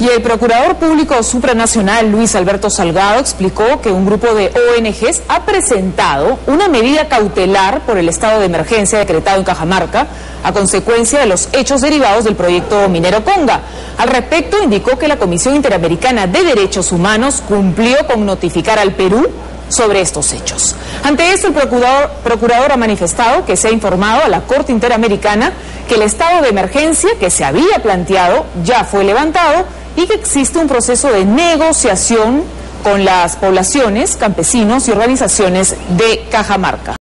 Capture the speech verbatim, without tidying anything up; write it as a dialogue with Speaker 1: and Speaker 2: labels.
Speaker 1: Y el Procurador Público Supranacional, Luis Alberto Salgado, explicó que un grupo de O N Ges ha presentado una medida cautelar por el estado de emergencia decretado en Cajamarca a consecuencia de los hechos derivados del proyecto minero Conga. Al respecto, indicó que la Comisión Interamericana de Derechos Humanos cumplió con notificar al Perú sobre estos hechos. Ante esto, el procurador, procurador ha manifestado que se ha informado a la Corte Interamericana que el estado de emergencia que se había planteado ya fue levantado y que existe un proceso de negociación con las poblaciones, campesinos y organizaciones de Cajamarca.